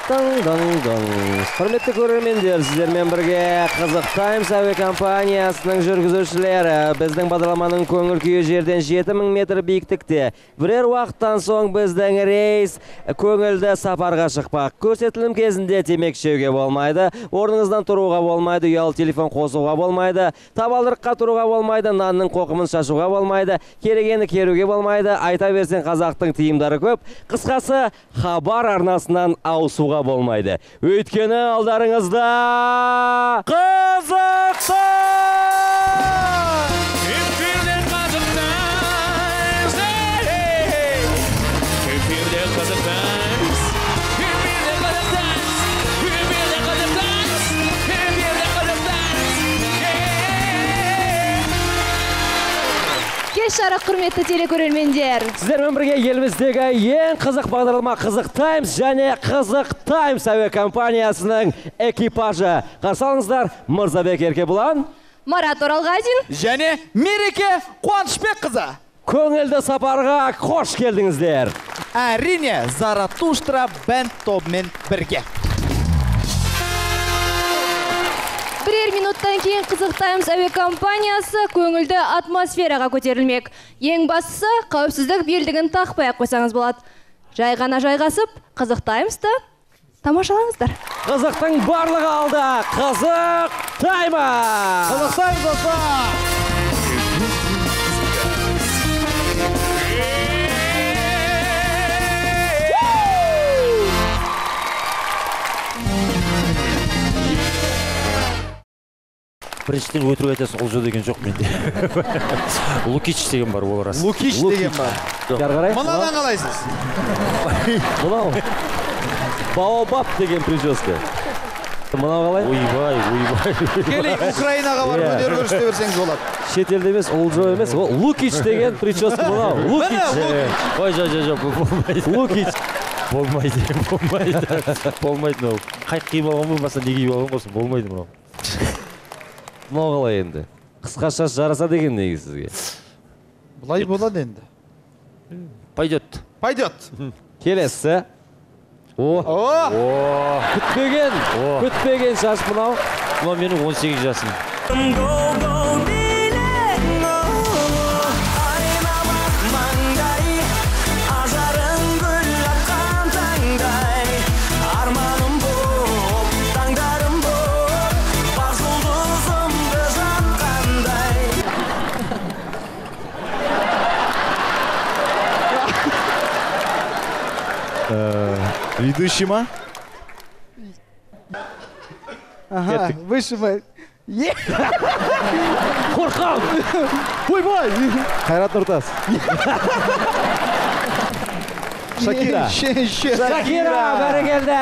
Құрметті көрермендер, сіздермен бірге Қызық Таймс әуе компаниясының жүргізушілері біздің бағдарламаның көңіл күйі жерден 7000 метр биіктікте. Бірер уақыттан соң біздің рейс көңілді сапарға шықпақ. Көрсетілім кезінде темекі шегуге болмайды, орныңыздан тұруға болмайды, ұялы телефон қосуға болмайды, табалдырыққа тұруға болмайды, нанның қоқымын шашуға болмайды, керегені керуге болмайды. Айта берсең қазақтың тиымдары көп. Қысқасы, хабар арнасынан ауысуға болмайды. Өйткені алдарыңызда Қызық Таймс! Эфирде Қызық Таймс! Эфирде Қызық Таймс! Эфирде Қызық Таймс! Эфирде Қызық Таймс! Эфирде Қызық Таймс! Кеш жарық құрметті телекөрермендер. Сіздермен бірге еліміздегі ең қызық бағдарлама Қызық Таймс және Қызық Таймс әуе компаниясының экипажы. Қарсы алыңыздар, Мырзабек Еркебұлан, Марат Оралғазин және Мереке Қуанышбекқызы. Көңілді сапарға қош келдіңіздер. Әрине, Заратуштра бәнд тобымен бірге. Бірер минуттан кейін Қызық Таймс әуе компаниясы көңілді атмосфераға көтерілмек. Ең бастысы, қауіпсіздік белдігін тақпай қойсаңыз болады. Жай ғана жайғасып, Қызық Таймсты тамашалаңыздар. Қызықтың барлығы алда. Қызық Таймс! Қызық Таймс достар! Біріншіден өтірік айтасың, олжа деген жоқ менде. Лукич деген бар, ол рас. Лукич деген бар. Қарай. Мұнадан қалайсыз? Мынау Баобаб деген прическа. Мынау қалай? Ойбай. Келейік, Украинаға барып өнер көрсете берсеңіз болады. Шетелде емес, олжа емес, ол Лукич деген прическа мынау. Лукич. Ой, жоқ, болмайды. Лукич. Болмайды мынау. Қайық киіп алған болмаса, не киіп алған болсын, болмайды мынау. Мынау қалай енді? Қысқа шаш жараса деген неге сізге? Бұлай болады енді. Пойдет. Келесі. Күтпеген шаш мынау. Мынау менің 18 жасым. Ведущий ма? Ага, выше мы. Қорқам! Ойбай! Қайрат Нұртас. Шакира, бәрі келді!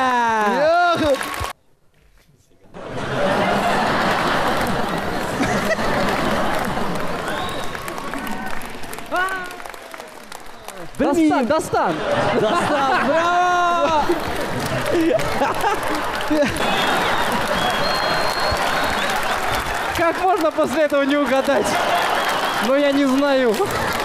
Дастан, браво! Как можно после этого не угадать? Но я не знаю.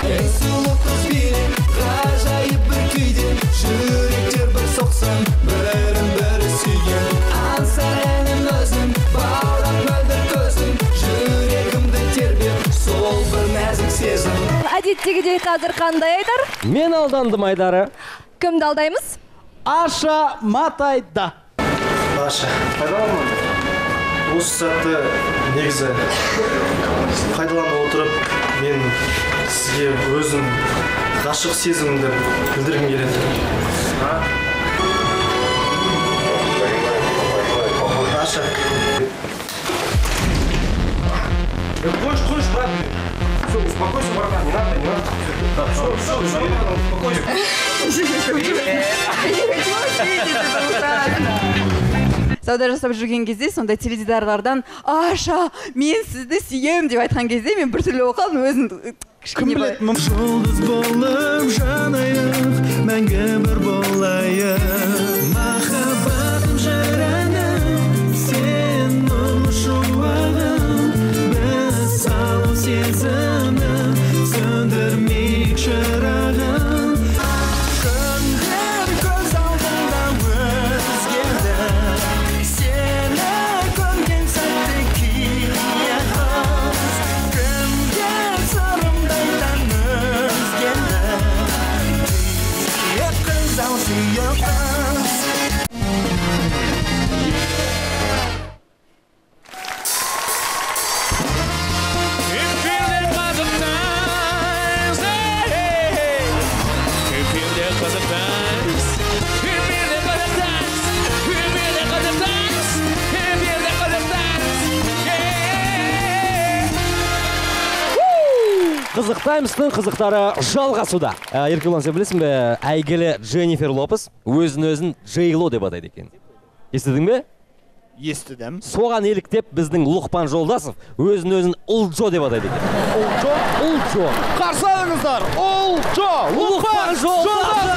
Әдеттегідей қазір қандай айдар? Мен алдандым айдары. Кімді алдаймыз? Аша Матайда. Аша, пайдаланма. Осы сәтті негізі пайдаланып отырып, мен сізге өзім ғашық сезімімді білдіргім келеді. Аша. Қойш, брат. Все, успокойся, братан, не надо. Все, успокойся. Сауда жасап жүрген кезде сондай теледидарлардан Аша, мен сізді сүйем деп айтқан кезде мен біртүрлі оқалдым өзім кішкене бай. Жұлдыз болып жанайық, мәңгі бір болайық. Махаббатым жараным, сен нұрлы шуағым, біз салу сезімім, сөндірмейік шырағым. Күндер көз алдыңда өзгеріп Kazakhstan's. Bir de Kazakhstan's. Bir de Kazakhstan's. Bir de Kazakhstan's. Қызық таймстың қызықтары жалғасуда. Еркебұлан, сен білесің бе, әйгілі Дженнифер Лопес өзін Джейло деп атайды екен. Естідің бе? Естідім. Соған еліктеп біздің Лұқпан Жолдасов өзін Ұлджо деп атайды екен. Ұлджо? Ұлджо. Қарсы алыңыздар. Ұлджо. Лұқпан Жолдасов.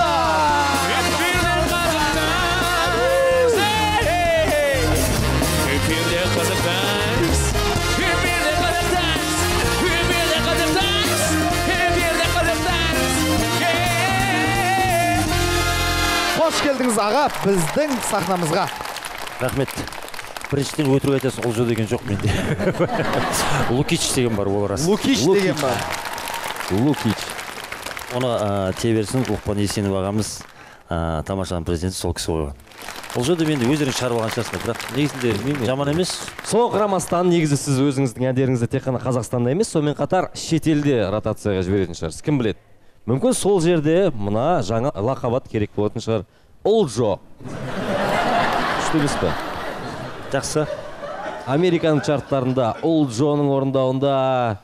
Қош келдіңіз аға біздің сахнамызға. Рахмет. Біріншіден өтірік айтасың, Ұлжо деген жоқ менде. Лукич деген бар, ол рас. Лукич деген бар. Лукич. Оны теберсін Лұқпан Есенов ағамыз, тамашаның президенті, сол кісі қойған. Ұлжоды менде өздерің шығарып алған шығарсыңдар, бірақ негізінде жаман емес. Соған қарамастан негізі сіз өзіңіздің әндеріңізді тек қана Қазақстанда емес, сонымен қатар шетелде ротацияға жіберетін шығарсыз. Кім біледі? Мүмкін сол жерде мына жаңа лақабат керек болатын шығар. Ұлджо. Күшті емес пе? Жақсы. Американың чарттарында Ұлджоның орындауында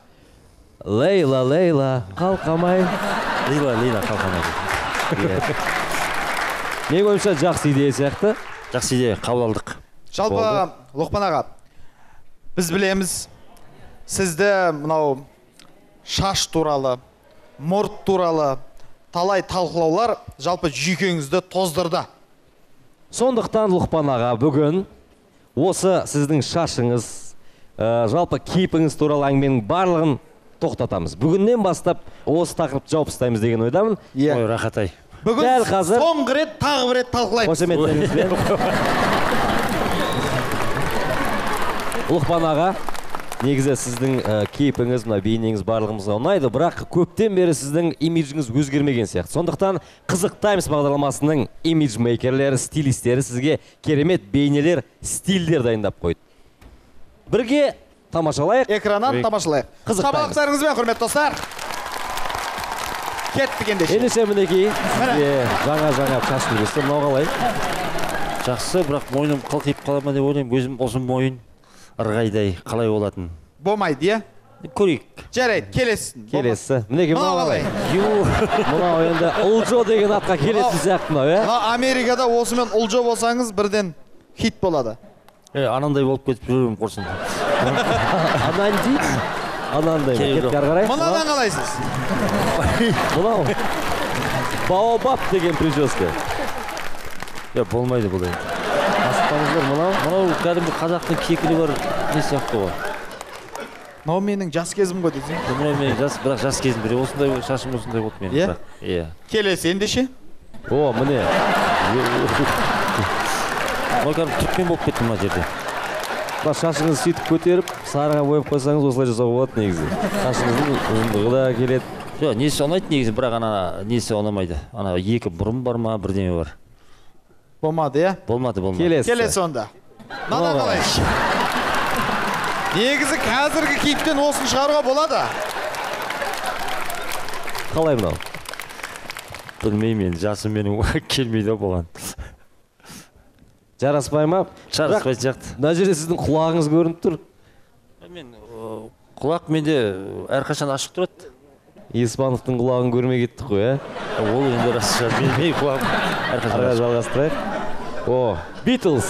Лейла, қалқамай. Лейла, қалқамай. Мен ойымша жақсы идея сияқты. Жақсы идея, қабыл алдық. Жалпы, Лұқпан аға, біз білеміз, сізді мынау шаш туралы, мұрт туралы талай талқылаулар жалпы жүйкеңізді тоздырды. Сондықтан Лұқпан аға, бүгін осы сіздің шашыңыз, жалпы кейпіңіз туралы әңгіменің барлығын тоқтатамыз. Бүгіннен бастап осы тақырыпты жауып тастаймыз деген ойдамын. Ой, рахат-ай. Бүгін соңғы рет, тағы бір рет талқылаймыз. Қошеметтеріңізбен. Лұқпан аға, негізі сіздің кейпіңіз, бейнеңіз барлығымызға ұнайды, бірақ көптен бері сіздің имиджіңіз өзгермеген сияқты. Сондықтан Қызық Таймс бағдарламасының имиджмейкерлері, стилистері сізге керемет бейнелер, стильдер дайындап қойды. Бірге тамашалайық. Экраннан тамашалайық. Қабалықтарыңызбен, құрметті достар. Кеттік ендеше. Ендеше мінекей, сізге жаңа шаш үлгісі, мынау қалай? Жақсы, бірақ мойным қылқиып қала ма деп ойлаймын. Өзім ұзын мойын, ырғайдай қалай болатын. Болмайды, е? Көрейік. Жарайды, келесін. Келесі. Мінекей, мынау қалай? Мынау енді Ұлджо деген атқа келетін сияқты мынау, е? Америкада осымен Ұлджо болсаңыз, бірден хит болады. Анандай болып кетіп жүрмін құрсын. Анандай кетке қарай. Мұнадан қалайсыз? Мынау Баобаб деген прическа. Болмайды бұл енді. Асықтаңыздар, Мынау кәдімгі қазақтың кекілі бар не сияқты ғой. Мынау менің жас кезім ғой дейсің? Мынау менің бірақ жас кезім бір. Осындай шашым осындай болды менің. Иә? Келесі ендеше? О, міне. Мынау кәдімгі түрікмен болып кетті мына жерде. Шашыңызды сөйтіп көтеріп, сарыға бойып қойсаңыз осылай жасауға болады негізі. Шашыңыздың ұзындығы да келеді. Несі ұнайды негізі, бірақ несі ұнамайды. Екі бұрым бар ма, бірдеме бар. Болмады, е? Болмады. Келесі онда. Мынада қалай? Негізі қазіргі кейіптен осын шығаруға болады. Қалай мынау? Білмеймін, жасым менің келмейді болған. Жараспай ма? Жараспай сияқты. Мына жерде сіздің құлағыңыз көрініп тұр. Құлақ менде әрқашан ашық тұрады. Еспановтың құлағын көрмей кеттік қой, ә? Ол енді рас шығар. Менің құлағым әрқашан ашық. Жалғастырайық. О, Beatles.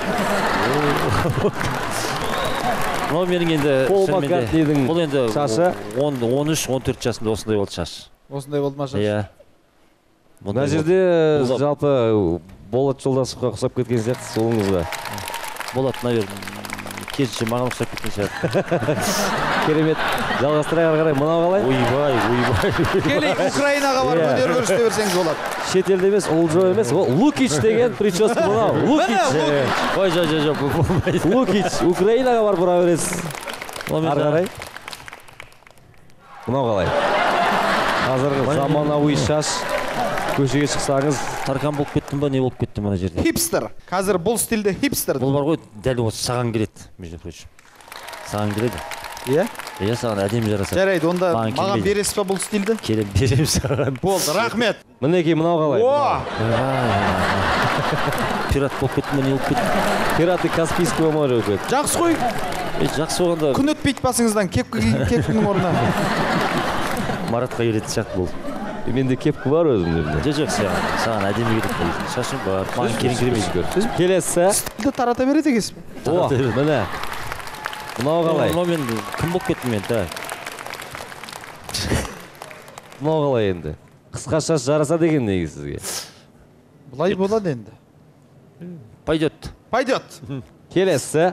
Мынау менің енді Пол Маккартнидің шашы. 13-14 жасында осындай болды шаш. Осындай болды ма шаш? Иә. Мына жерде жалпы Болат Жолдасовқа ұқсап кеткен сияқты солыңызға. Болат, наверное, керісінше маған ұқсап кеткен сияқты. Керемет. Жалғастырайық ары қарай. Мынау қалай? Ойбай. Келейік, Украинаға барып өнер көрсете берсеңіз болады. Шетелде емес, Ұлджо емес, Лукич деген прическа мынау. Лукич. Ой, жоқ, болмайды. Лукич, Украинаға барып бұра бересіз. Ары қарай. Мынау қалай? Қазіргі заманауи шаш. Көшеге шықсаңыз, таркан болып кеттім ба, не болып кеттім мына жерде? Хипстер. Қазір бұл стилде хипстер. Бұл бар ғой, дәл осы саған келеді, между прочим. Саған келеді. Иә? Иә, саған әдемі жарасады. Жарайды, онда Маған маған келмейді. бересіз ба бұл стильді? Келем берем саған. Болды, рахмет. Мінекей мынау қалай? О! Пират болып кетті ме, не болып кетті? Пираты Каспийского моря болып кетті. Жақсы қой. Жақсы болғанда Күн өтпейді басыңыздан, кепкінің орнына. Маратқа келетін сияқты болды. Менде кепкі бар өзімде. Жоқ, саған әдемі керек болды. Шашың бар, маған керең келмейді. Келесі. Стильді тарата береді екенсіз. О, міне. Мынау қалай? Мынау мен кім болып кеттім мен, да? Мынау қалай енді? Қысқа шаш жарасады екен неге сізге? Бұлай болады енді. Пойдет. Пойдет. Келесі.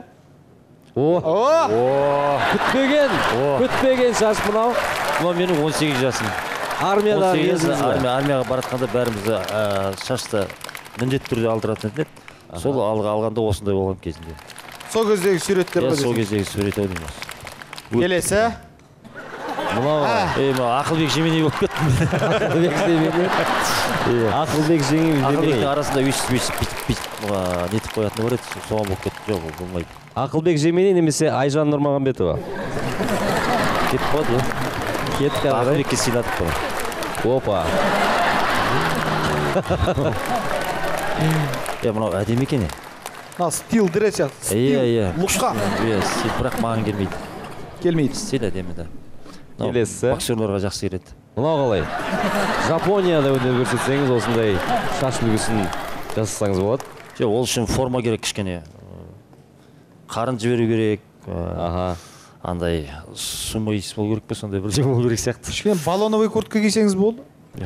Күтпеген шаш мынау. Мынау менің 18 жасым. Армиядағы кезіңіз ба? Армияға баратқанда бәрімізді шашты міндетті түрде алдыратын еді. Сол алғанда осындай болған кезінде. Сол кездегі суреттер Иә, ғой сол десең. кездегі сурет ойнаймыз. Келесі. Мынау Ақылбек Жеменей болып кеттім. Ақылбек Жеменей. Ақылбектің арасында өйстіп нетіп қоятыны бар еді, соған болып кетті. Жоқ, ол болмайды. Ақылбек Жеменей немесе Айжан Нұрмағамбетова. Кетіп қалды, иә. Кетті қарай. Ақылбекке сыйладық қой. Опа. Мынау әдемі екен. Мынау стил діресе. Иә. Лұққа. Иә, стиль, бірақ маған келмейді. Келмейді. Стиль әдемі, да. Келесі. Боксерларға жақсы келеді. Мынау қалай? Жапонияда өнер көрсетсеңіз осындай шаш үлгісін жасасаңыз болады. Жоқ, ол үшін форма керек кішкене. Қарын жіберу керек. Андай сумайс болу керек пе, сондай бірдеңе болу керек сияқты. Кішкене баллоновый куртка кисеңіз болды.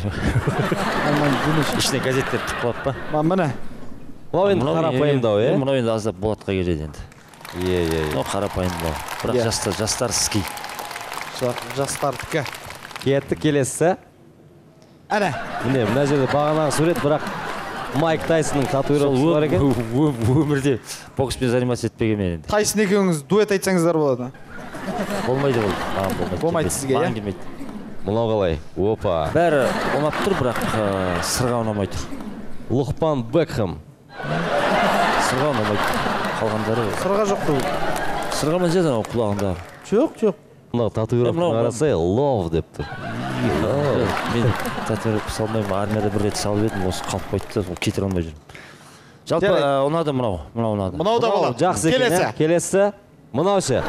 Ішіне газеттер тік қалады па? Міне. Мынау енді қарапайымдау, е? Мынау енді аздап болатқа келеді енді. Иә. Мынау қарапайымдау. Бірақ жастар ски. Жастардікі. Кетті, келесі. Әне. Міне, мына жерде бағанағы сурет, бірақ Майк Тайсонның татуировкасы бар екен. Өмірде бокспен заниматься етпеген мен енді. Тайсон екеуіңіз дуэт айтсаңыздар болады. Болмайды ол. Болмайды сізге, иә? Маған келмейді. Мынау қалай? Опа. Бәрі ұнап тұр, бірақ сырға ұнамай тұр. Лұқпан Бекхэм. Сырға ұнамайды. Қалғандары. Сырға жоқ бұл. Сырға мен жазан ол құлағында. Жоқ. Мынау татуировканы қарасай, love деп тұр. Мен татуировка салмаймын, армияда бір рет салып едім, осы қалып қойды да, ол кетіре алмай жүрмін. Жалпы ұнады мынау ұнады. Мынау да болады. Жақсы екен, ә? Келесі. Мынау ше.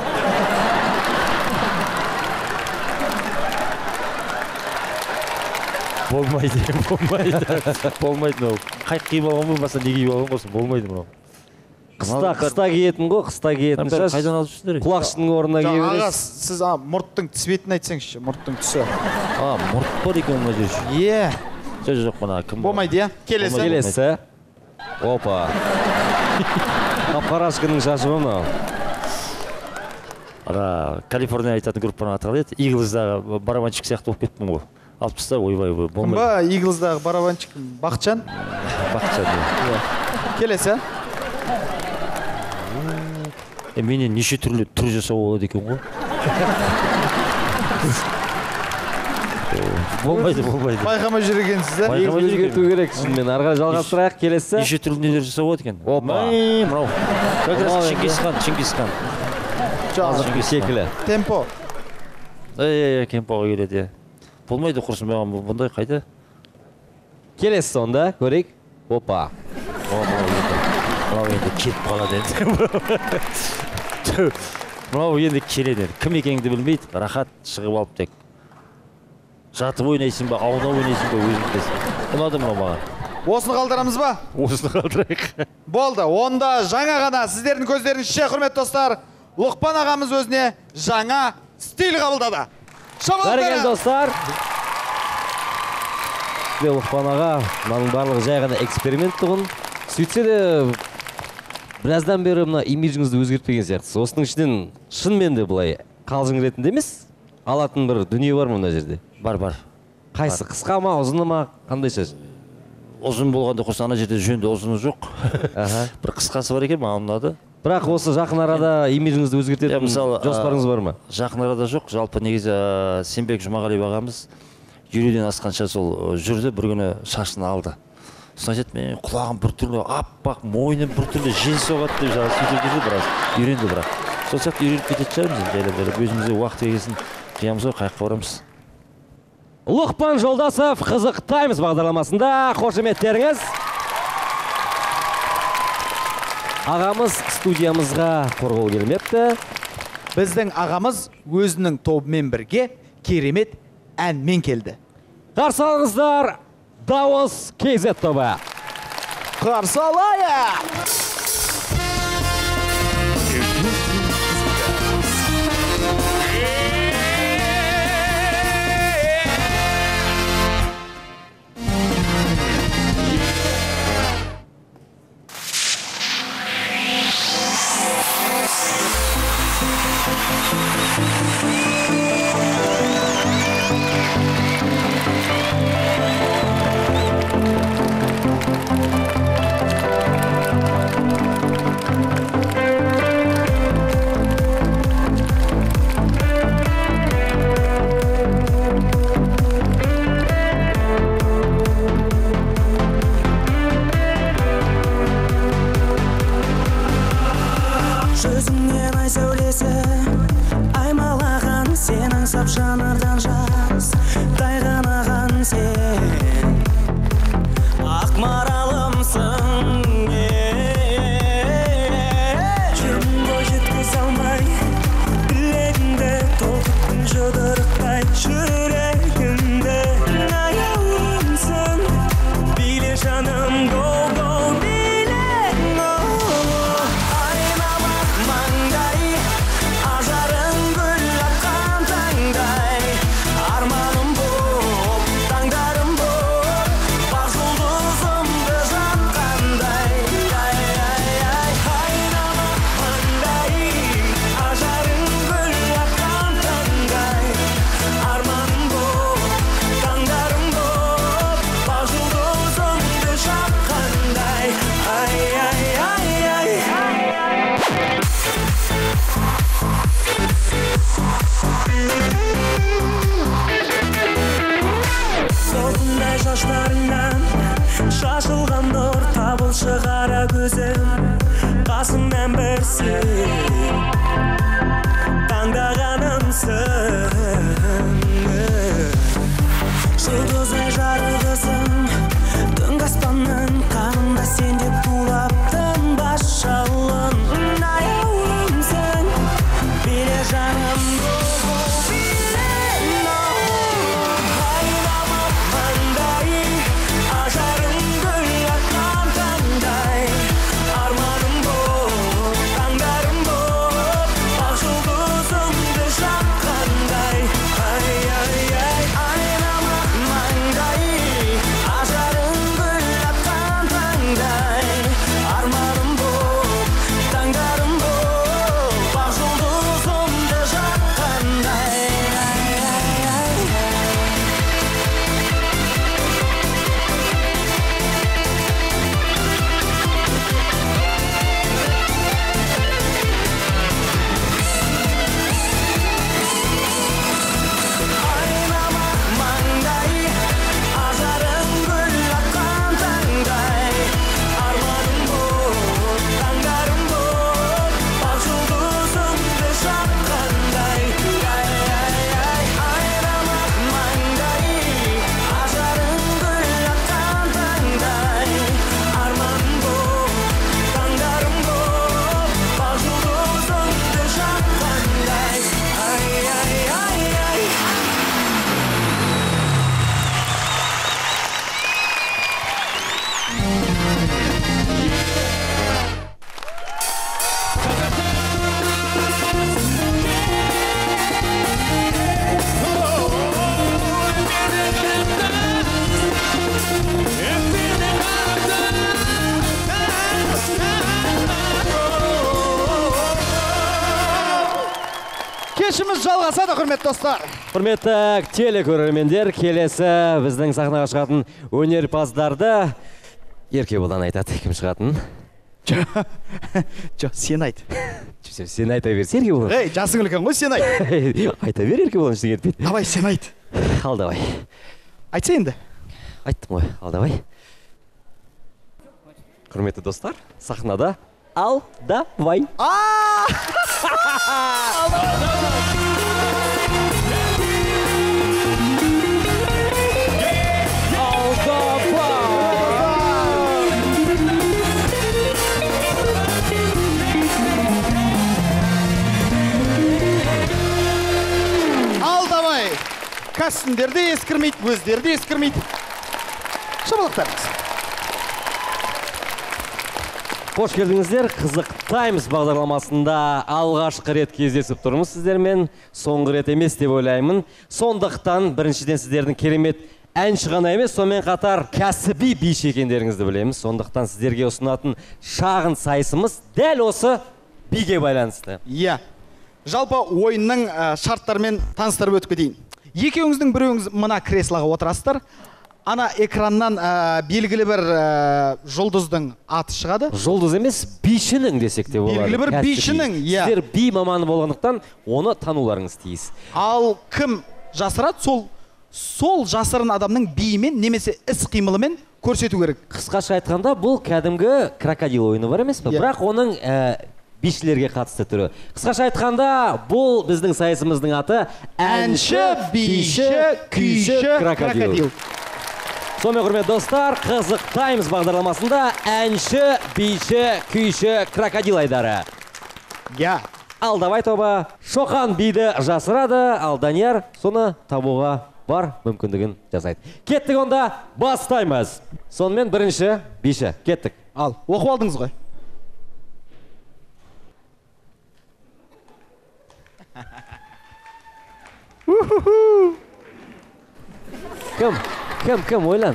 Болмайды мынау. Қайт киіп алған болмаса не киіп алған болсын, болмайды мынау. Қыста киетін ғой, қыста киетін шаш. Қайдан алып жүрсіңдер? Құлақшының орнына кие Аға, бересіз. сіз мұрттың цветін айтсаңызшы, мұрттың түсі. Мұрт бар екен мына жерде. Иә. Жоқ, мына кім? Болмайды, иә? Келесі. Опа. Қап-қарашқының шашы ғой мынау. Калифорния айтатын группаның аты қалай еді? Иглздағы барабанщик сияқты болып кеттім ғой. Алып таста, ойбай, Кім болмайды. ба, Иглздағы барабанщик? Бақытжан? Бақытжан. Келесі. Менен неше түрлі түр жасау болады екен ғой. Болмайды. Байқамай жүр екенсіз, ә? Негізі өзгерту керек шынымен. Арға жалғастырайық, келесі. Неше түрлі нелер жасау болады екен. Опа. Мынау. Как раз Чингисхан. Секілі. Темпо. Кемпоға келеді. Болмайды құрсын маған бұндай қайда? Келесі сонда, көрейік. Опа. Мынау енді кетіп қалады енді. Мынау енді келеді. Кім екеніңді білмейді, рахат шығып алып тек. Жатып ойнайсың ба, ауда ойнайсың ба, өзің білесің. Ұнады мынау маған. Осыны қалдырамыз ба? Осыны қалдырайық. Болды, онда жаңа ғана сіздердің көздеріңізше, құрметті достар, Лұқпан ағамыз өзіне жаңа стиль қабылдады. Бәрекелді достар. Лұқпан аға, мынаның барлығы жай ғана эксперимент тұғын. Сөйтсе де біраздан бері мына имиджіңізді өзгертпеген сияқтысыз. Осының ішінен шынымен де былай қалжың ретінде емес, алатын бір дүние бар мына жерде? Бар. Қайсы, қысқа ма, ұзыны ма, қандай шаш? Ұзын болғанда қоса ана жерде жөнді ұзыны жоқ. Бір қысқасы бар екен, маған ұнады. Бірақ осы жақын арада имиджіңізді өзгертетін жоспарыңыз бар ма? Жақын арада жоқ. Жалпы негізі Сенбек Жұмағалиев ағамыз елуден асқанша сол жүрді, бір күні шашын алды. Сосын айтады, мен құлағым біртүрлі аппақ, мойным біртүрлі жел соғады деп сөйтіп жүрді біраз. Үйренді бірақ. сол сияқты үйреніп кететін шығармыз жайлап өзімізде уақыт егесін жиямыз ғой қаяққа барамыз. Лұқпан Жолдасов Қызық Таймс бағдарламасында қошеметтеріңіз. Ағамыз студиямызға қорғау келмепті. Біздің ағамыз өзінің тобымен бірге керемет әнмен келді. Қарсы алыңыздар, Дауыс KZ тобы. Қарсы алайық! Жүзіңнен ай сәулесі аймалаған, сен аңсап жанардан жас тайғанаған сен ақ маралымсың. Жүрмін ғой жеткізе алмай білегіңді, толқыттың жұдырықтай жүрегімді. Аяулымсың, биле жаным, go биле. Шашылған нұр табылшы қара көзім, қасымнан бір сен таңдағанымсың. Жұлдыздай жарығысың, түнгі аспанның қанымда сен деп тулаптың бас жалын. Аяулымсың, биле жаным, Кешіміз жалғасады, құрметті достар. Құрметті телекөрермендер, келесі біздің сахнаға шығатын өнерпаздарды Еркебұлан айтады, кім шығатын? Жоқ, сен айт. Сен айта берсе Еркебұлан. Ей, жасың үлкен ғой, сен айт. Айта бер Еркебұлан, ештеңе етпейді. Давай, сен айт. Ал давай. Айтса енді. Айттым ғой, ал давай. Құрметті достар, сахнада Ал, давай. Алдамай. Костюмдерді ескірмейді, өздерді ескірмейді. Шабалақтарыңыз. Қош келдіңіздер. Қызық Таймс бағдарламасында алғашқы рет кездесіп тұрмыз сіздермен. Соңғы рет емес деп ойлаймын. Сондықтан біріншіден сіздердің керемет әнші ғана емес, сонымен қатар кәсіби биші екендеріңізді білеміз. Сондықтан сіздерге ұсынатын шағын сайысымыз дәл осы биге байланысты. Иә. Жалпы ойынның шарттарымен таныстырып өтіп кетейін. Екеуіңіздің біреуіңіз мына креслоға отырасыздар. Ана экраннан белгілі бір жұлдыздың аты шығады. Жұлдыз емес, бишінің десек те болады. Белгілі бір бишінің, иә. Сіздер би маманы болғандықтан оны тануларыңыз тиіс. Ал кім жасырады, сол жасырын адамның биімен немесе іс қимылымен көрсету керек. Қысқаша айтқанда, бұл кәдімгі крокодил ойыны бар емес пе? Бірақ оның бишілерге қатысты түрі. Қысқаша айтқанда, бұл біздің сайысымыздың аты әнші, биші, күйші, крокодил. Сонымен құрметті достар, Қызық Таймс бағдарламасында әнші, биші, күйші, крокодил айдары. Я. Алдавай тобы Шоқан биді жасырады, ал Данияр соны табуға бар мүмкіндігін жасайды. Кеттік онда, бастаймыз. Сонымен бірінші биші, кеттік. Ал, оқып алдыңыз ғой. Кім, ойлан?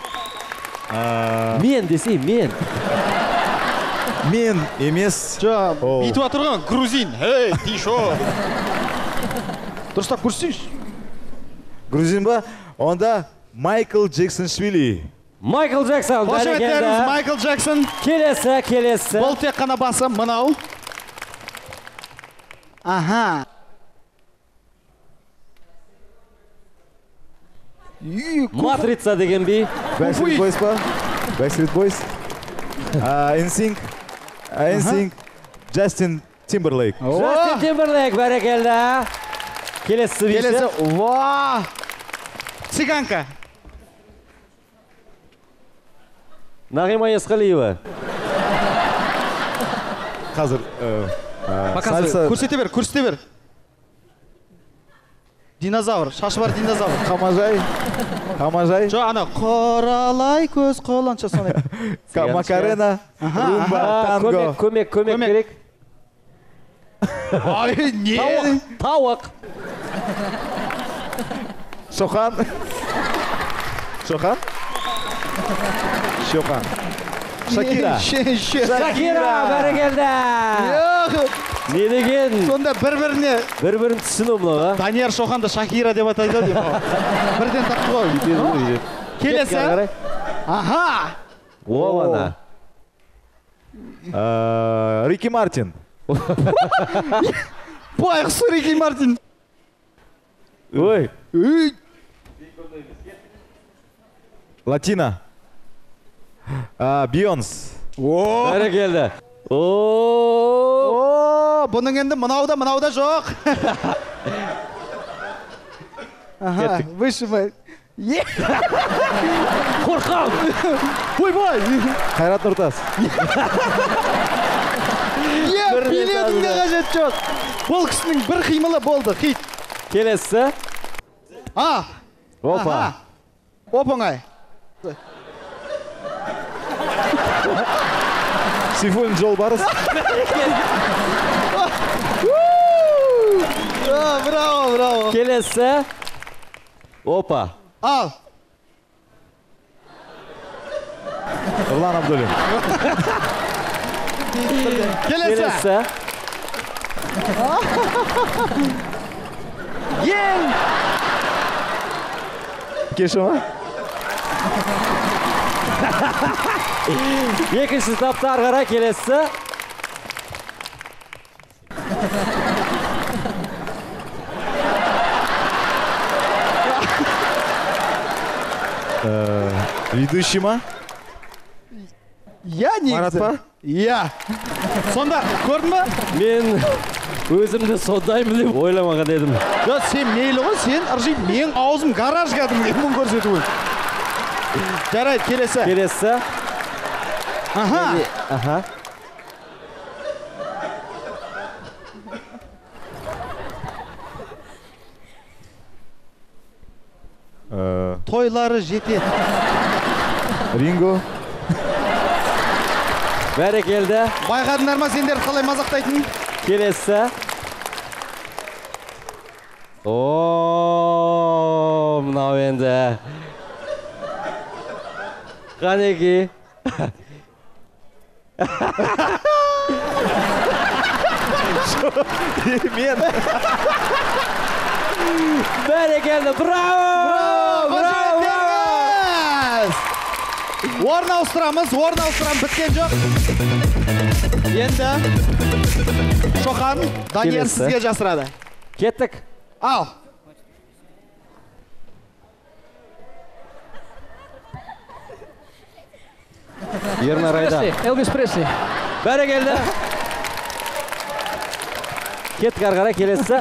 Мен десей, мен. Мен емес. Бүйтіп отырған грузин. Эй, ты шо? Дұрыстап көрсейші. Грузин ба? Онда Майкл Джексоншвили. Майкл Джексон. Қошеметтеріңіз Майкл Джексон. Келесі. Бұл тек қана басы мынау. Аха. Матрица деген би. Backstreet Boys па? Backstreet Boys. NSYNC. Justin Timberlake. Justin Timberlake, бәрекелді. Келесі биші. Ва! Цыганка. Нағима Есқалиева. Қазір Көрсете бер. Динозавр, шашы бар динозавр. Қамажай. Жо, ана, қоралай көз қоланша соны. Макарена, румба, танго. Көмек керек. Ай, не? Тауық. Шоқан. Шакира. Шакира, бәрекелді. Не деген? Сонда бір-бірін түсіну мұнаға. Данияр Шоханды Шакира деп атайды дейм. Бірден тапты ғой. Келесі. Аха. Ована. Рики Мартин. Байқұсы Рики Мартин. Ой. Латина. Бейонс. Бәрекелді. Бұның енді мынауда жоқ. Аха, вышибай. Қорқам. Ойбай. Қайрат Нұртас. Билетің де қажет жоқ. Бұл кісінің бір қимылы болды, хит. Келесі. Опа. Оп-оңай. Сейфуллин Жолбарыс. Браво. Келесі. Опа. Ал. Нұрлан Абдуллин. Келесі. Ең. Кеші ма? Екінші тапты арғара, келесі. Ведущий ма? Я негізі. Марат па? Иә. Сонда көрдің ба? Мен өзімді содаймын деп ойламаған едім. Жоқ, сен мейлі ғой, сен ыржи, мен аузым гараж кәдімгі мұн көрсету ғой. Жарайды, келесі. Келесі. Аха. Тойлары жетеді. Ринго. Бәрекелді. Байқадыңдар ма сендерді қалай мазақтайтын? Келесі. О, мынау енді. Қанеки. Мен. Бәрекелді, браво! Орын ауыстырамыз, біткен жоқ. Енді Шоқан, Данияр сізге жасырады. Кеттік. Ал. Ернар Айдар. Элвис Пресли. Бәрекелді. Кеттік арқара, келесі.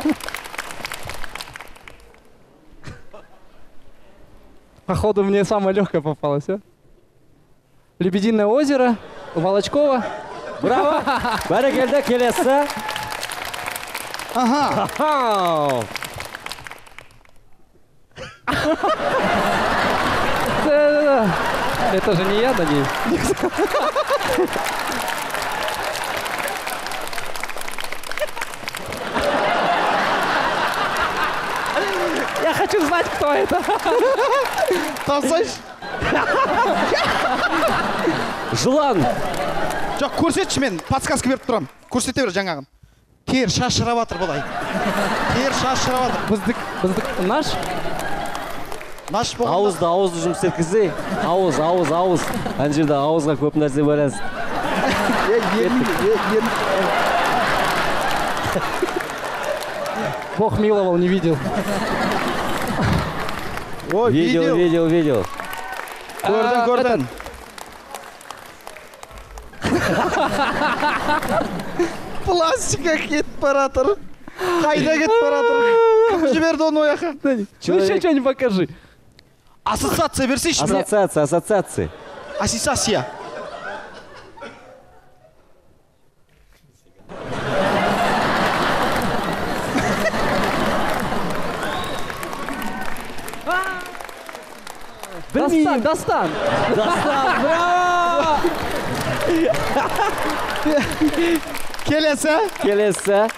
Походу, мне самое легкое попалось, а? Лебединое озеро, Волочкова. Браво! Бәрекелді, келесі. Ага. Это же не я, надеюсь. Я хочу знать, кто это. Тапсайшы. Жылан. Жоқ, көрсетші, мен подсказка беріп тұрам. Көрсете бер жаңағын. Тер шашырап атыр бұлай. Тер шашырап атыр. Біздік наш? Наш болғанда. Ауызды жұмыс еткізей. Ауыз. Ана жерде ауызға көп нәрсе байланысты. Бог миловал, не видел. Ой, Видел. Көрдің. Пластика кетіп баратыр. Қайда кетіп баратыр? Кім жіберді оны ояққа? Ну еще что-нибудь покажи. Ассоциация берсейші. Ассоциация. Ассоциация. Достан. Браво! Келесі.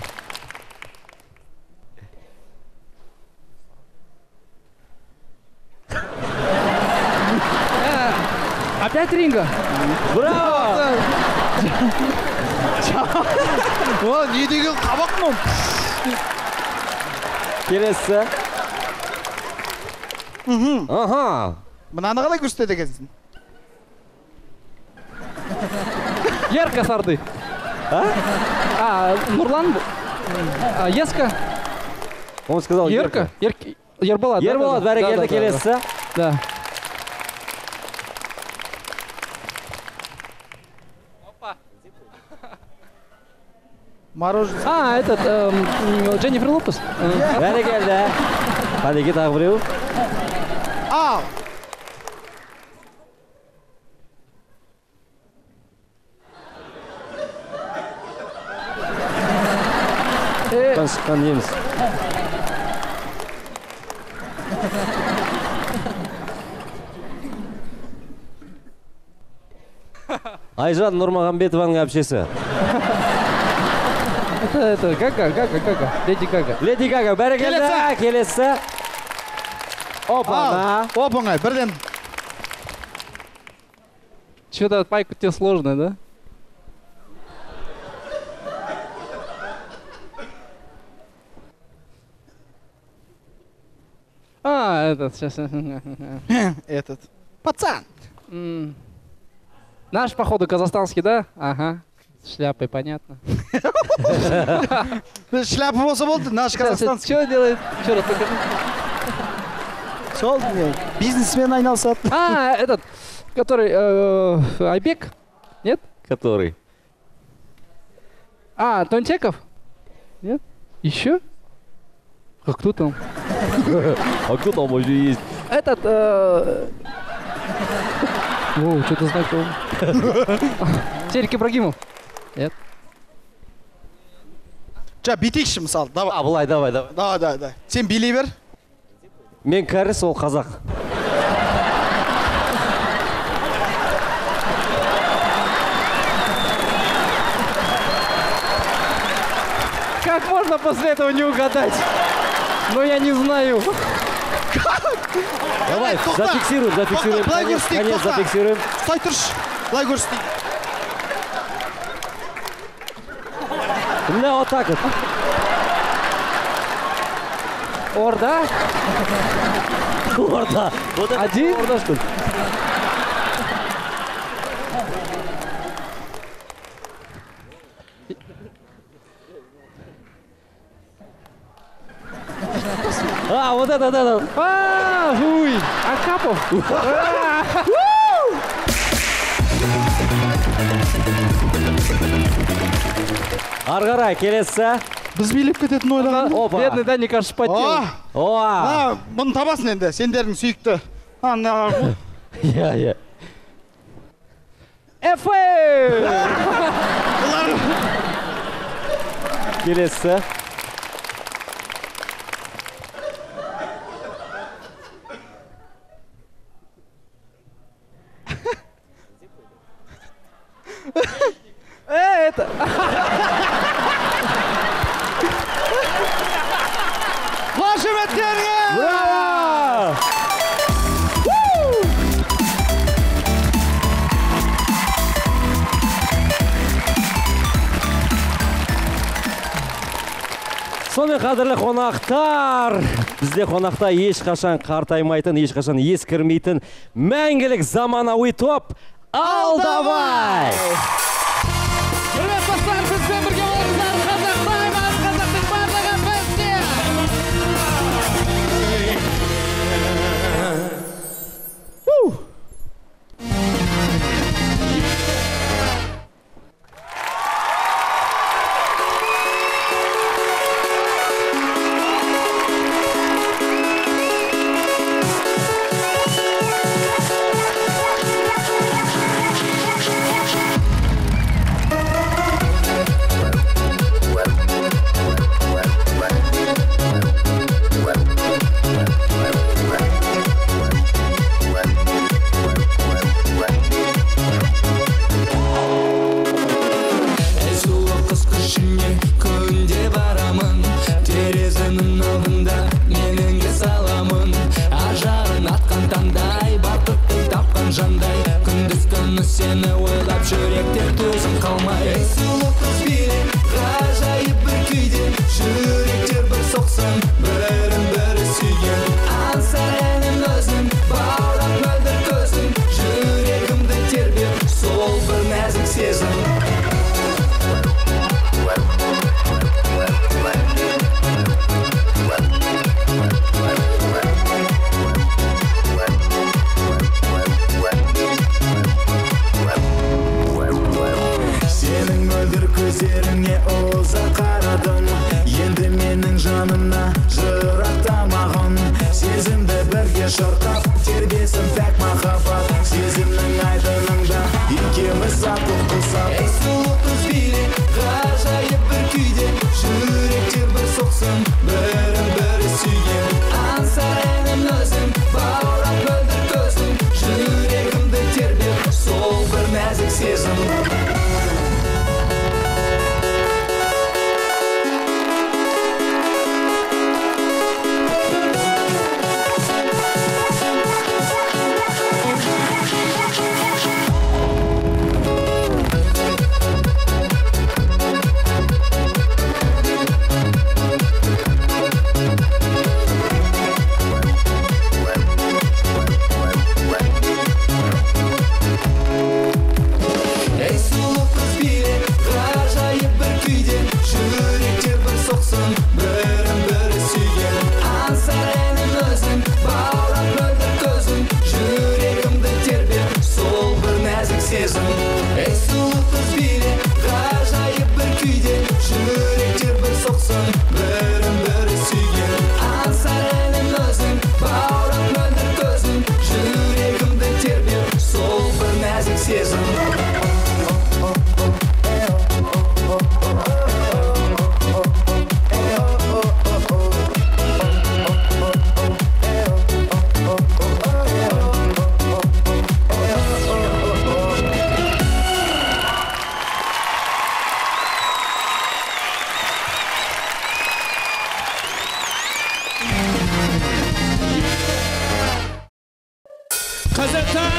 Опять Ринго. Браво! О, не деген қабақ мұн? Келесі. Аха. Мынаны қалай көрсетеді екенсің? Ярко сарды. Нурлан. Еска. Он сказал Ерка. Ерболат. Ерболат, бәрекелді, келесі. Да. Мороженое. Этот Дженнифер Лопес. Бәрекелді. Қанеки тағы біреу. Ал. Шыққан неміз. Айжан Нұрмағамбетованың әпшесі. Это Гага. Леди Гага, бәрекелді. Келесі. Опа. Оп-оңай, бірден. Что-то пайку тебе сложно, да? Этот сейчас. Этот. Пацан. Наш, походу, казахстанский, да? Ага. С шляпой, понятно. Шляпа болса болды, наш казахстанский. Что делает? Еще раз покажи. Сол, бизнесмен айналысады. Этот, который Айбек? Нет? Который? А, Тончеков? Нет? Еще? А кто там? А кто там уже есть? Этот... Воу, что-то знакомо. Серик Ибрагимов? Нет. Жа, битейікші мысалы. А, былай, давай. Да. Сен билей бер. Мен кәріс, ол қазақ. Как можно после этого не угадать? Ну, я не знаю. Давай, зафиксируем. Былай көрсетейік, Конец тоқта. зафиксируем. Стой тұршы. Былай көрсетейік. Да, вот так вот. Орда? Орда. Вот это Один? Орда, что ли? А, вот это. А, уй, Акапов. Ары қарай, келесі. Біз билеп кететін ойлаған. Опа. Бедный Даник аж потел. Оа. Бұны табасың енді, сендердің сүйікті. Иә. Эфе! Келесі. Это... Қошеметтеріңе! Браво! Сонымен қадірлі қонақтар, бізде қонақта ешқашан қартаймайтын, ешқашан ескірмейтін мәңгілік заманауи топ Алдабай! Құрметті достар, бізбен бірге болыңыздар. Қазақтаймыз, қазақтың барлығы бізде. Ей, сұлу Қазақстан,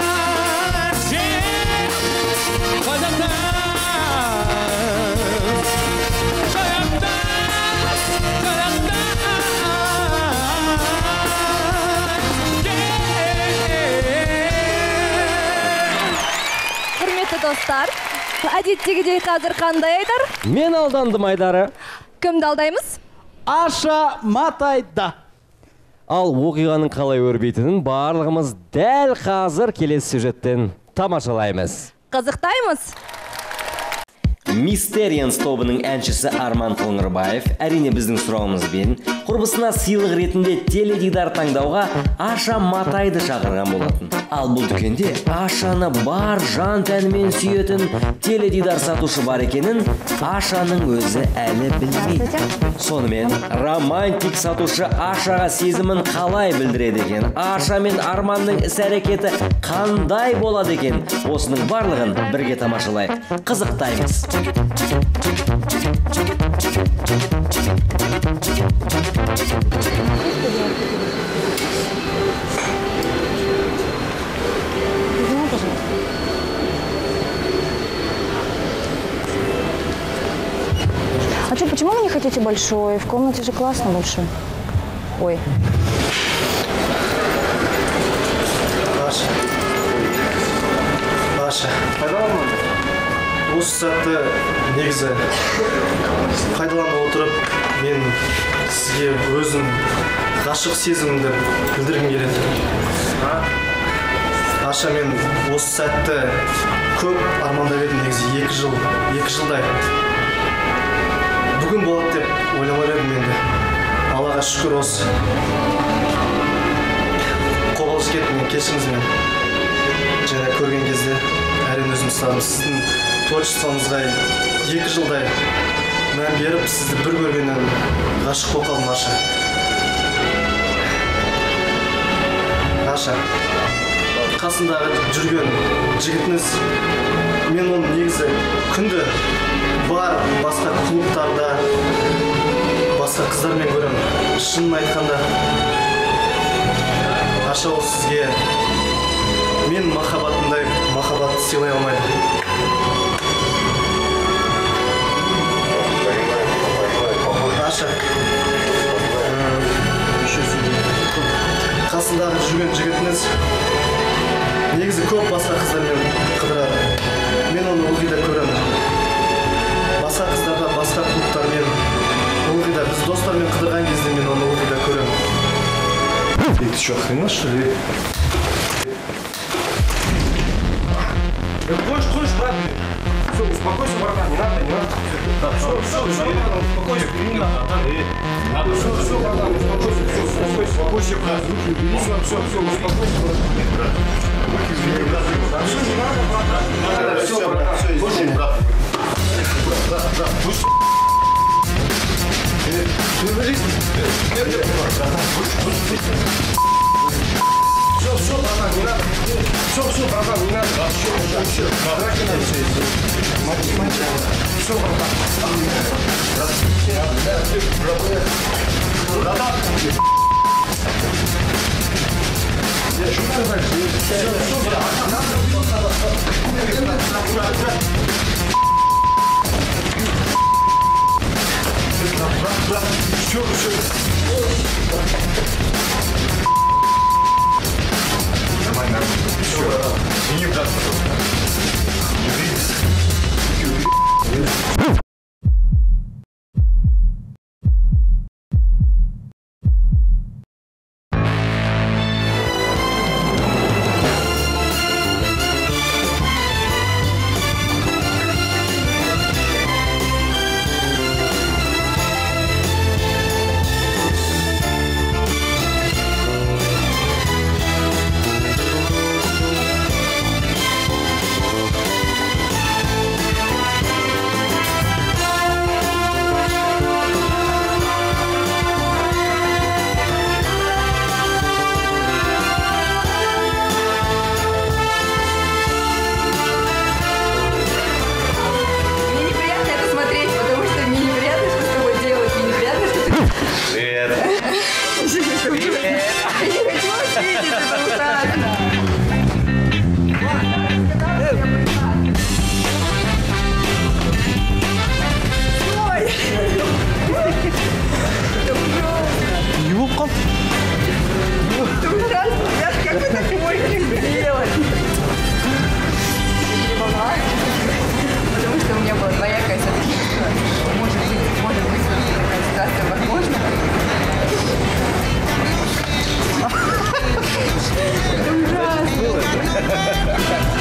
Құрметті достар, әдеттегідей қазір қандай айдар? Мен алдандым айдары. Кімді алдаймыз? Аша Матайда. Ал оқиғаның қалай өрбейтінін барлығымыз дәл қазір келесі сюжеттен тамашалаймыз. Қызықтаймыз. Мистерианс тобының әншісі Арман Қоңырбаев әрине біздің сұрауымызбен құрбысына сыйлық ретінде теледидар таңдауға Аша Матайды шақырған болатын. Ал бұл дүкенде Ашаны бар жан тәнімен сүйетін теледидар сатушы бар екенін Ашаның өзі әлі білмейді. Сонымен романтик сатушы Ашаға сезімін қалай білдіреді екен, Аша мен Арманның іс-әрекеті қандай болады екен, осының барлығын бірге тамашалайық. Қызықтаймыз. А что, почему вы не хотите большой? В комнате же классно большой. Ой. Аша, пайдаланма. Осы сәтті негізі пайдалана отырып, мен сізге өзім ғашық сезімімді білдіргім келеді. Аша, мен осы сәтті көп армандап едім, негізі 2 жылдай. Бүгін болады деп ойламап едім енді. Аллаға шүкір осы. Қобалжып кеттім, кешіріңізмен. Және көрген кезде әрине өзім ұстадым. Сіздің творчествоңызға 2 жылдай мән беріп, сізді бір көргеннен ғашық болып қалдым, Аша. Аша, қасындағы жүрген жігітіңіз, мен оны негізі күнді бар басқа клубтарда, басқа қыздармен көремін. Шынын айтқанда, Аша, ол сізге мен махаббатымдай махаббатты сыйлай алмайды. Аша, қасындағы жүрген жігітіңіз негізі көп басқа қыздармен қыдырады. Мен оны ылғи да көремін. Басқа қыздарда, басқа клубтармен ылғи да, біз достармен қыдырған кезде мен оны ылғи да көремін. Ты что, охренел, что ли? Хочешь, брат? Все, успокойся, братан, не надо. Все, братан, успокойся, не надо. Все, братан, успокойся, брат. Все, успокойся, брат. Все, не надо, брат. Все, братан, слушай, брат. Брат, пусть. Все, братан, не надо. Все, братан, не надо. Все, драки надо все есть. Все, братан. Братан. Я что сказать? Все, братан. Брат, все. Нормально. Все, братан. Извини, брат. Я не хочу вас видеть, это ужасно. Артем. Как вы так можете сделать? Потому что у меня была двоякая все-таки чувство. Может быть, такая ситуация возможна. Это ужасно.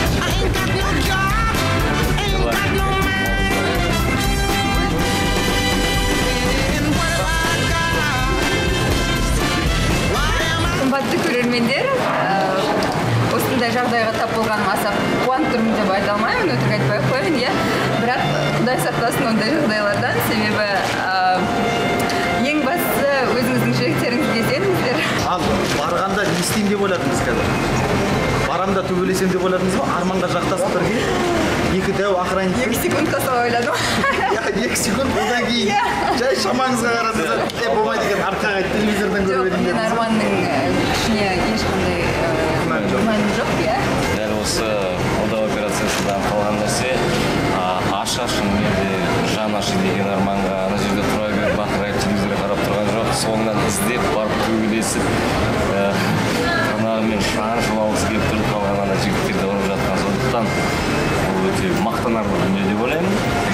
Қымбатты көрермендер, осындай жағдайға тап болғаныма аса қуанып тұрмын деп айта алмаймын, өтірік айтпай ақ қояйын, иә. Бірақ Құдай сақтасын ондай жағдайлардан, себебі ең бастысы өзіңіздің жүректеріңізге сеніңіздер. Ал барғанда не істеймін деп ойладыңыз қазір? Барамда төбелесем деп ойладыңыз ба? Арманға жақтасып бірге екі дәу охранник. 2 секундқа солай ойладым. 2 секунд одан кейін жай шамаңызға қарасыз. Болмайды екен, артқаға телевизордан көріп едім. Мен Арманның күшіне ешқандай күмәнім жоқ, иә. Дәл осы қолдау операциясынан қалған нәрсе Аша шынымен де жан ашы деген арманға ана жерде тұра беріп бақырайып телевизорға қарап тұрған жоқ. Соңынан іздеп барып төбелесіп каналымен шағын алғысы келіп тұрып қалған ана жігіттерді ұрып жатқан. Сондықтан бұл өте мақтанарлық дүние деп ойлаймын.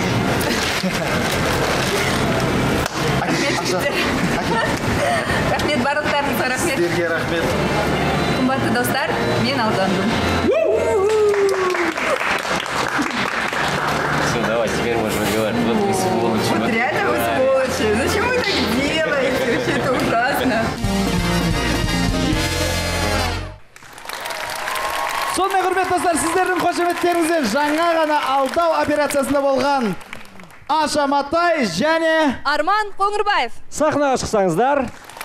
Рахмет барлықтарыңызға, рахмет. Сіздерге рахмет. Қымбатты достар, мен алдандым. Все, давай, теперь можешь говорить. Вот вы сволочи. Вот реально вы сволочи. Зачем вы так делаете? Вообще это ужасно. Сонымен құрметті достар, сіздердің қошеметтеріңізбен жаңа ғана алдау операциясында болған Аша Матай және Арман Қоңырбаев. Сахнаға шықсаңыздар.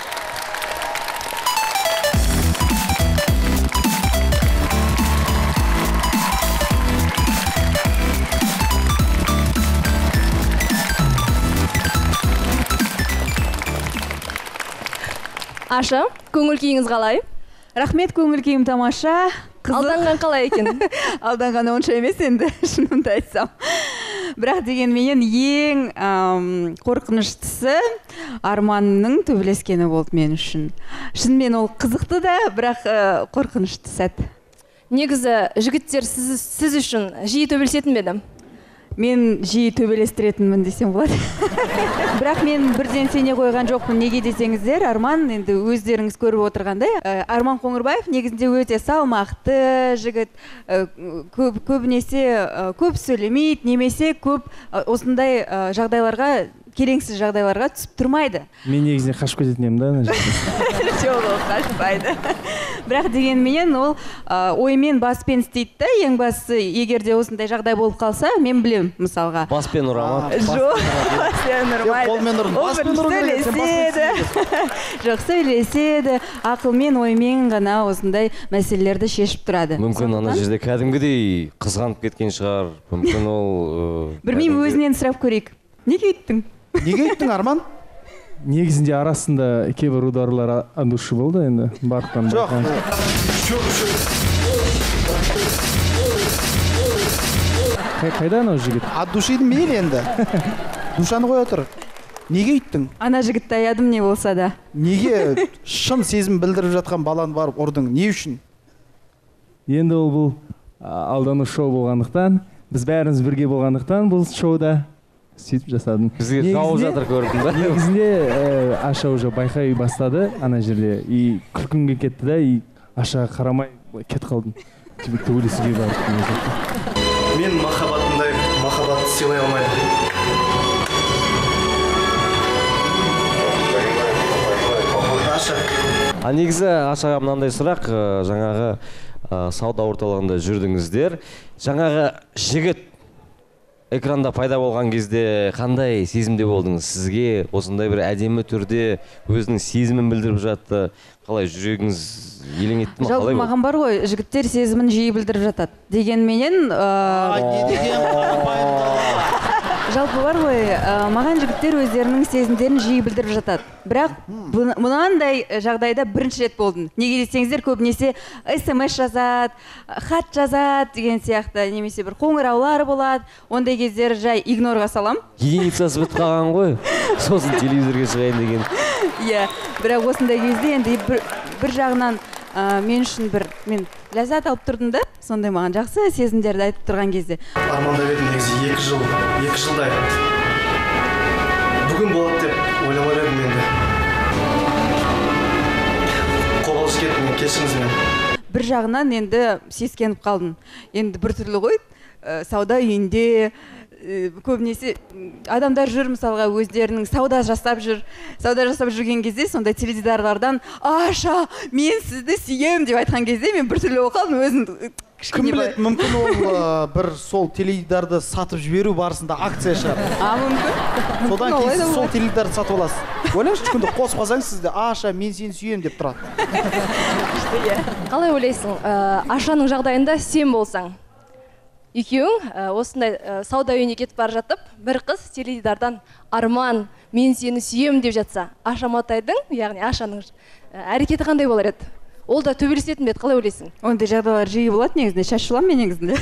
Аша, көңіл күйіңіз қалай? Рахмет, көңіл күйім тамаша. Алданған қалай екен? Алданған онша емес енді, шынымды айтсам. Бірақ дегенменен ең қорқыныштысы Арманның төбелескені болды мен үшін. Шынымен ол қызықты да, бірақ қорқынышты сәт. Негізі жігіттер сіз үшін жиі төбелесетін бе еді? Мен жиі төбелестіретінмін десем болады. Бірақ мен бірден сене қойған жоқпын. Неге десеңіздер, Арман енді өздеріңіз көріп отырғандай, Арман Қоңырбаев негізінде өте салмақты жігіт, көбінесе көп сөйлемейді, немесе көп осындай жағдайларға, келеңсіз жағдайларға түсіп тұрмайды. Мен негізінде қашып кететін едім да. Жоқ, ол қашпайды. Бірақ дегенменен ол оймен баспен істейді да, ең бастысы, егер де осындай жағдай болып қалса, мен білем, мысалға. Баспен ұрама? Жоқ, баспен ұрмайды. Ол сөйлеседі. Жоқ, сөйлеседі. Ақылмен, оймен ғана осындай мәселелерді шешіп тұрады. Мүмкін ана жерде кәдімгідей қызғанып кеткен шығар. Мүмкін ол... Білмеймін, өзінен сұрап көрейік. Неге үйттің? Неге үйттің, Арман? Негізінде арасында кейбір ударлар от болды енді. Барлықтан байқаған. Қайда анау жігіт? От душиді мейлі енді. Душаны қой отыр. Неге үйттің? Ана жігітті аядым не болса да. Неге шын сезім білдіріп жатқан баланы барып ұрдың? Не үшін? Енді ол бұл алдану шоу болғандықтан, біз бәріміз бірге болғандықтан бұл шоуда сөйтіп жасадым. Бізге жауып жатыр көрдім ба? Негізінде Аша уже байқай бастады ана жерде. И күлкімге кетті да, и Ашаға қарамай кет қалдым. Төбелесуге барып. Мен махаббатымдай махаббатты сыйлай алмаймын. А негізі Ашаға мынандай сұрақ, жаңағы сауда орталығында жүрдіңіздер. Жаңағы жігіт экранда пайда болған кезде қандай сезімде болдыңыз? Сізге осындай бір әдемі түрде өзінің сезімін білдіріп жатты. Қалай жүрегіңіз елең етті ме? Жалпы маған бар ғой, жігіттер сезімін жиі білдіріп жатады. Дегенменен жалпы бар ғой, маған жігіттер өздерінің сезімдерін жиі білдіріп жатады. Бірақ мұнандай жағдайда бірінші рет болдым. Неге десеңіздер, көбінесе SMS жазады, хат жазады деген сияқты, немесе бір қоңыраулар болады. Ондай кездер жай игнорға салам. Единицасы бітіп қалған ғой. Сосын телевизорға шығайын деген. Иә, бірақ осындай кезде енді бір жағынан мен үшін мен ләззат алып тұрдым да, сондай маған жақсы сезімдерді айтып тұрған кезде. Армандап едім негізі 2 жылдай. Бүгін болады деп ойламап едім енді. Қобалжып кеттім, кешіріңізмен. Бір жағынан енді сескеніп қалдым. Енді бір түрлі ғой, сауда үйінде көбінесе адамдар жүр, мысалға өздерінің сауда жасап жүрген кезде сондай теледидарлардан Аша, мен сізді сүйем деп айтқан кезде мен бір түрлі болып қалдым, өзім кім біледі, мүмкін ол бір сол теледидарды сатып жіберу барысында акция шығар. Мүмкін. Содан кейін сіз сол теледидарды сатып аласыз. Ойлаңызшы, күнде қосып қалсаңыз сізде Аша, мен сені сүйем деп тұрады. Қалай ойлайсың, Ашаның жағдайында сен болсаң? Екеуің осындай сауда үйіне кетіп бара жатып, бір қыз теледидардан Арман, мен сені сүйем деп жатса, Аша Матайдың, яғни Ашаның әрекеті қандай болар еді? Ол да төбелесетін бе еді, қалай ойлайсың? Ондай жағдайлар жиі болады негізінде, шашыламын мен негізінде.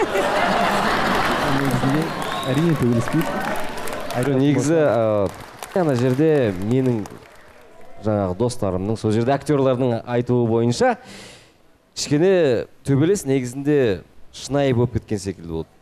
Әрине төбелеспейді. Негізі ана жерде менің жаңағы достарымның, сол жерде актерлардың айтуы бойынша кішкене төбелес негізінде шынайы болып кеткен секілді болды.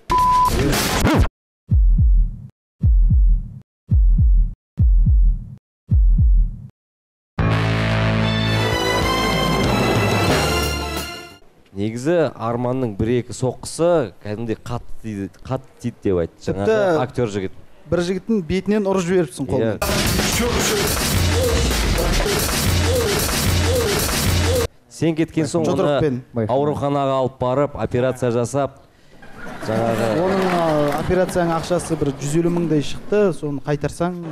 Негізі Арманның 1-2 соққысы кәдімгідей қатты тиді деп айтты жаңағы актер жігіт. Бір жігіттің бетінен ұрып жіберіпсің қолын. Сен кеткен соң оны ауруханаға алып барып, операция жасап, жаңағы... Оның операцияның ақшасы бір 150 мыңдай шықты, соны қайтарсаң...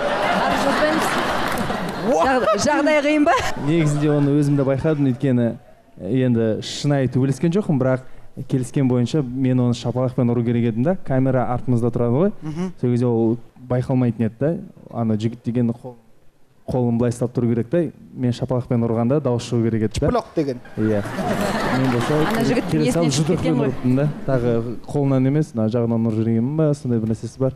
Жағдай қиын ба? Негізінде оны өзімді байқадым, өйткені енді шынайы төбелескен жоқпын, бірақ келіскен бойынша мен оны шапалақпен ұру керек едім да, камера артымызда тұрады ғой. Сол кезде ол байқалмайтын еді да, ана жігіт деген қолын былай ұстап тұру керек та, мен шапалақпен ұрғанда дауыс шығу керек еді да. Шпылок деген. Иә. Мен болса келе салып жұдырықпен ұрыптым да, тағы қолынан емес, мына жағынан ұрып жүргенмін ба, сондай бір нәрсесі бар.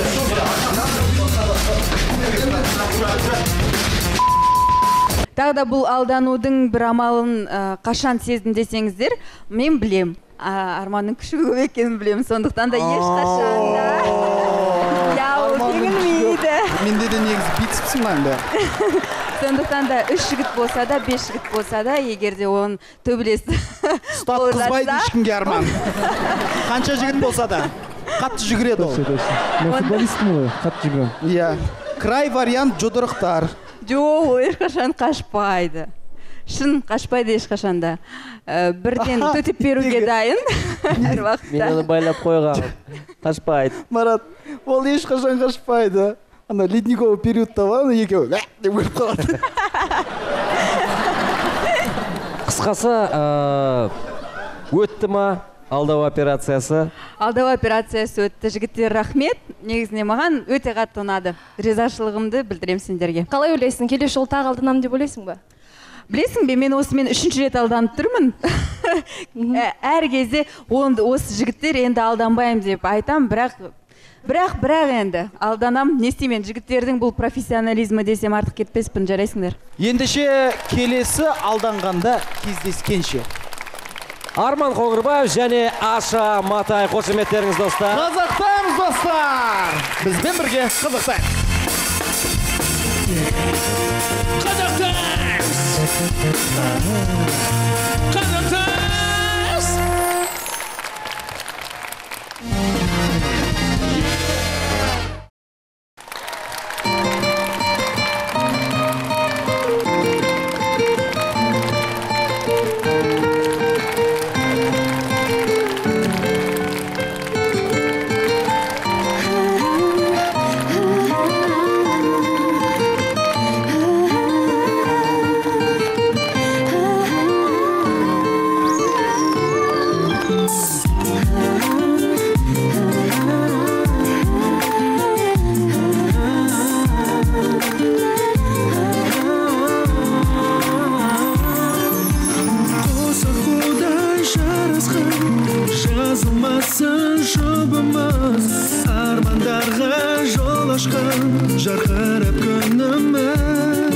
Тағы да бұл алданудың бір амалын қашан сездім десеңіздер, мен білем. Арманның күші көп екенін білем, сондықтан да ешқашан да яу жеңілмейді. Менде де негізі битіпсің мәңді. Сондықтан да 3 жігіт болса да, 5 жігіт болса да, егер де оның төбелесті ұстап қызбайды ешкімге Арман. Қанша жігіт болса да, қатты жүгіреді ол. Мен футболистім ғой, қатты жүгірем. Иә, край вариант жұдырықтар. Жоқ, ешқашан қашпайды. Шын қашпайды ешқашанда. Бірден төтеп беруге дайын. Әр уақытта. Мен оны байлап қойған. Қашпайды. Марат, ол ешқашан қашпайды. Ана ледниковый периодта бар, екеуі деп өліп қалады. Қысқасы, өтті ма алдау операциясы? Алдау операциясы өтті. Жігіттер рахмет. Негізіне маған өте қатты ұнады. Ризашылығымды білдірем сендерге. Қалай ойлайсың, келесі жолы тағы алданамын деп ойлайсың ба? Білесің бе, мен осымен 3-ші рет алданып тұрмын. Әр кезде осы жігіттер енді алданбайым деп айтам, бірақ енді алданам. Не істеймін, жігіттердің бұл профессионализмі десем артық кетпеспін, жарайсыңдар. Ендеше келесі алданғанда кездескенше. Арман Қоңырбаев және Аша Матай, қошеметтеріңіз достар. Қызықтаймыз достар. Бізбен бірге қызықтаймыз. Жазылмасын жобымыз, армандарға жол ашқан жарқырап күніміз.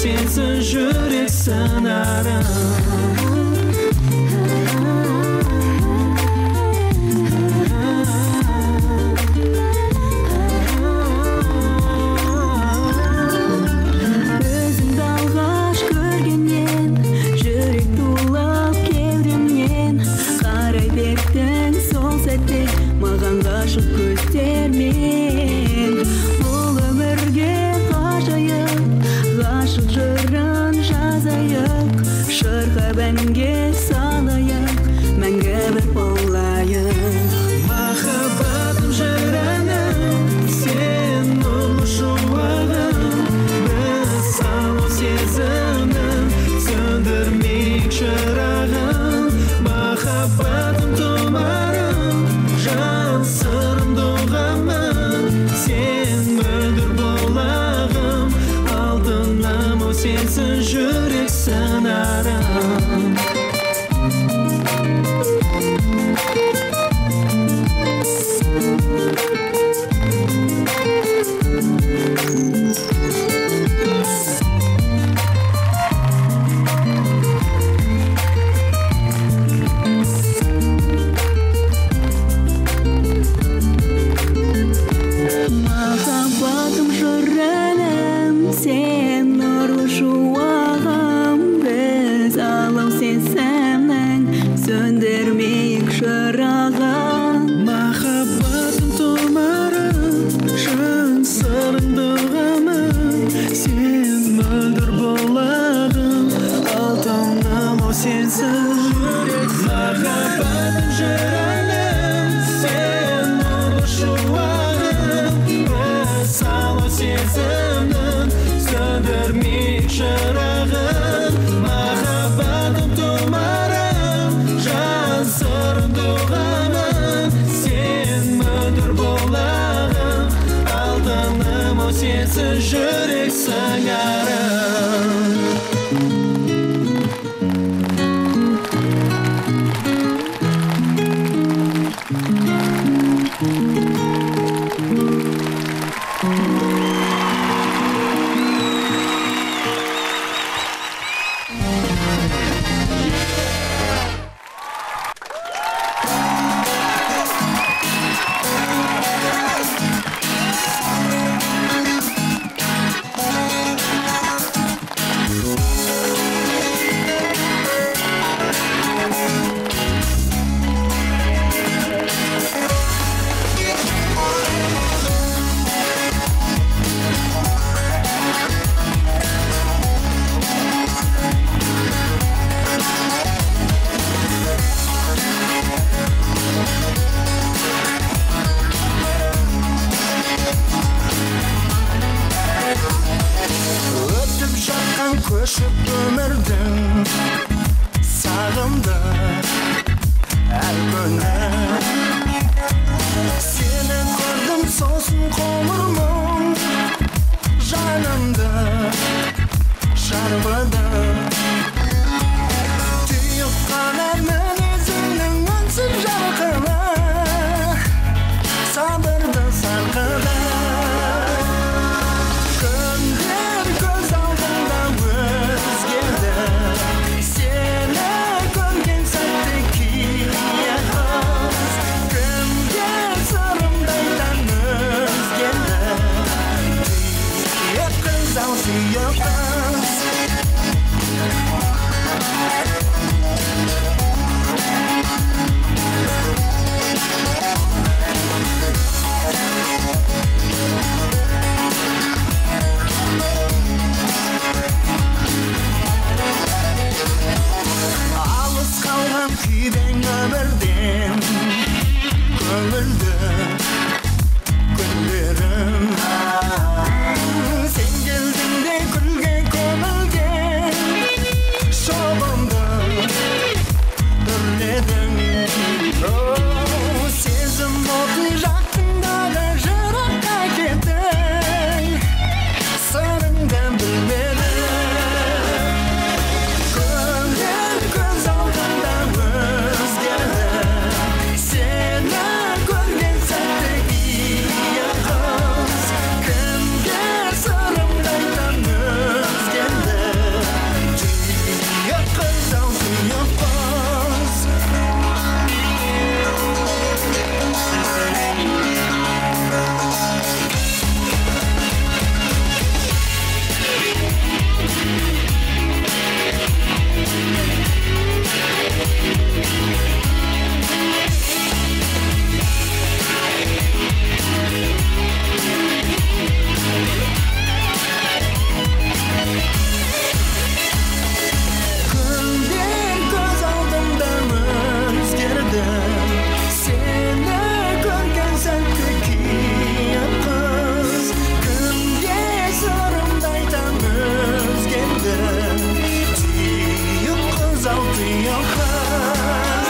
sensiz yürek sınarım. Бәнге салайық, мәңгі бір болайық. Махаббатым жырәнім, сен нұрлы шуағым. Біз салу сезімнің, сөндірмейік шырағым. Махаббатым тұмарым, жан сырым доғамын. Сен мөлдір болағым, алтыным о сенсіз жүрек сынарым. Махаббатым жырәнім, сен нұрлы шуағым. Біз алау сезімнің, сөндірмейік шырағын. Махаббатым тұмарым, жан сырындығымын. Сен мөлдір болағым, алтыным о сенсіз жүрек. Махаббатым жырәнім, сен нұрлы шуағым. Біз алау сезімнің, сөндірмейік шырағын. Махаббатым тұмарым, жан сырындығымын. Сен мөлдір болағым, алтыным о сенсіз жүрек сыңарым. Өтіп жатқан көшіп өмірдің сағымды әр күні. Сені көрдім сосын қоңырмын, жанымды шарбыды. Түйіп қана мінезіңнің үнсіз жарқыны, сабырды сарқыды. Күндер көз алдымда өзгерді, сені көрген сәтте киеміз. Кімге сырымды айтам өзгерді, сүйіп қыз ау сүйіп қыз. тұйықыз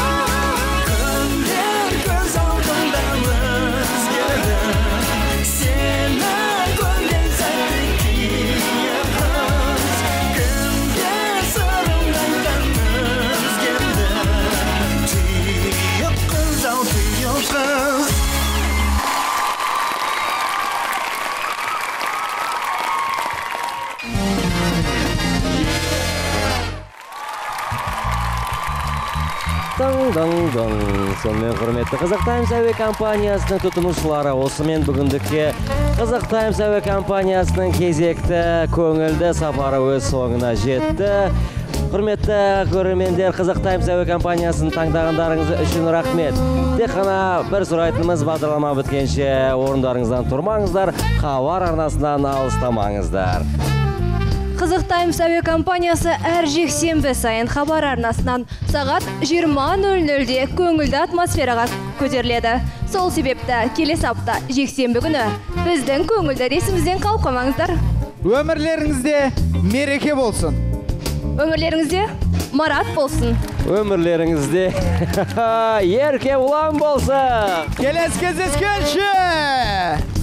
күндер көз алдымда өзгерді сені көрген сәтте кейқыз кімге сырымды айтқан өзгерді тұйық қыз ау тұйық қыз Дың-дың-дың. Сонымен құрметті Қазақ Таймс әуе компаниясының тұтынушылары, осымен бүгіндікке Қазақ Таймс әуе компаниясының кезекті көңілді сапары өз соңына жетті. Құрметті көрермендер, Қазақ Таймс әуе компаниясын таңдағандарыңыз үшін рахмет. Тек қана бір сұрайтынымыз, бағдарлама біткенше орындарыңыздан тұрмаңыздар, хабар арнасынан алыстамаңыздар. Қызық Таймс әуе компаниясы әр жексенбі сайын хабар арнасынан сағат 20:00-де көңілді атмосфераға көтеріледі. Сол себепті келесі апта жексенбі күні біздің көңілді рейсімізден қалып қалмаңыздар. Өмірлеріңізде мереке болсын. Өмірлеріңізде марат болсын. Өмірлеріңізде ерке ұлан болсын. Келесі кездескенше!